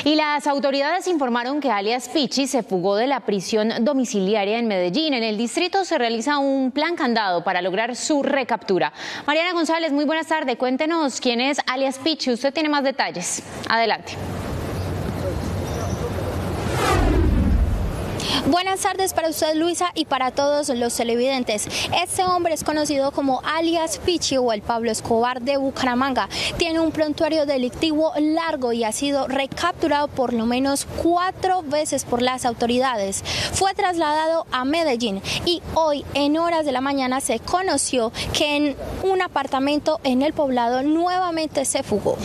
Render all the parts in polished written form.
Y las autoridades informaron que alias Pichi se fugó de la prisión domiciliaria en Medellín. En el distrito se realiza un plan candado para lograr su recaptura. Mariana González, muy buenas tardes. Cuéntenos quién es alias Pichi. Usted tiene más detalles. Adelante. Buenas tardes para usted, Luisa, y para todos los televidentes. Este hombre es conocido como alias Pichi o el Pablo Escobar de Bucaramanga. Tiene un prontuario delictivo largo y ha sido recapturado por lo menos 4 veces por las autoridades. Fue trasladado a Medellín y hoy en horas de la mañana se conoció que en un apartamento en el Poblado nuevamente se fugó.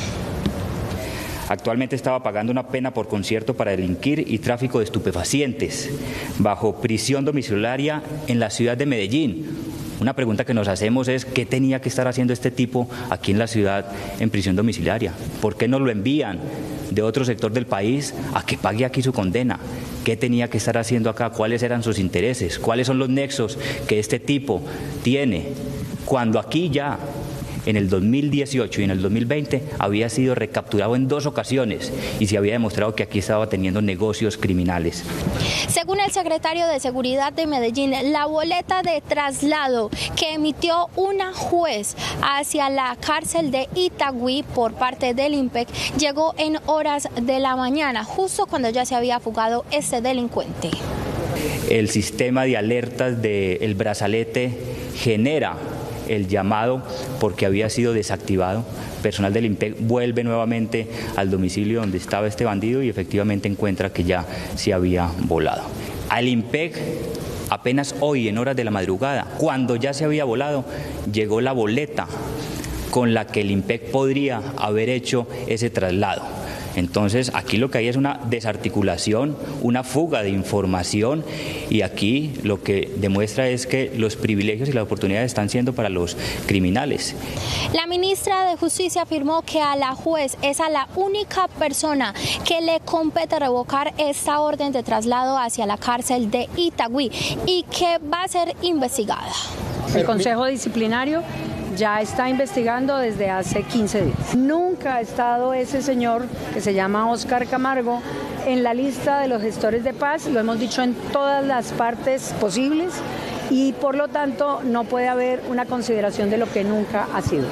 Actualmente estaba pagando una pena por concierto para delinquir y tráfico de estupefacientes bajo prisión domiciliaria en la ciudad de Medellín. Una pregunta que nos hacemos es ¿qué tenía que estar haciendo este tipo aquí en la ciudad en prisión domiciliaria? ¿Por qué no lo envían de otro sector del país a que pague aquí su condena? ¿Qué tenía que estar haciendo acá? ¿Cuáles eran sus intereses? ¿Cuáles son los nexos que este tipo tiene cuando aquí ya en el 2018 y en el 2020 había sido recapturado en 2 ocasiones y se había demostrado que aquí estaba teniendo negocios criminales? Según el secretario de Seguridad de Medellín, la boleta de traslado que emitió una juez hacia la cárcel de Itagüí por parte del IMPEC llegó en horas de la mañana, justo cuando ya se había fugado este delincuente. El sistema de alertas del brazalete genera el llamado porque había sido desactivado. Personal del IMPEC vuelve nuevamente al domicilio donde estaba este bandido y efectivamente encuentra que ya se había volado. Al IMPEC apenas hoy en horas de la madrugada, cuando ya se había volado, llegó la boleta con la que el IMPEC podría haber hecho ese traslado. Entonces aquí lo que hay es una desarticulación, una fuga de información y aquí lo que demuestra es que los privilegios y las oportunidades están siendo para los criminales. La ministra de Justicia afirmó que a la juez es a la única persona que le compete revocar esta orden de traslado hacia la cárcel de Itagüí y que va a ser investigada. El Consejo Disciplinario ya está investigando desde hace 15 días. Nunca ha estado ese señor, que se llama Óscar Camargo, en la lista de los gestores de paz, lo hemos dicho en todas las partes posibles, y por lo tanto no puede haber una consideración de lo que nunca ha sido.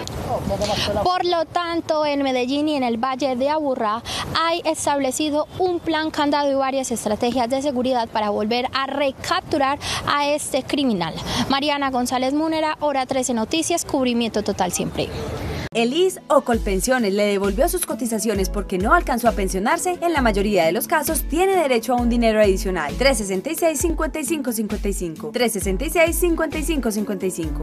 Por lo tanto, en Medellín y en el Valle de Aburrá hay establecido un plan candado y varias estrategias de seguridad para volver a recapturar a este criminal. Mariana González Múnera, Hora 13 Noticias, cubrimiento total siempre. El IS o Colpensiones le devolvió sus cotizaciones porque no alcanzó a pensionarse. En la mayoría de los casos tiene derecho a un dinero adicional. 366-5555. 366-5555.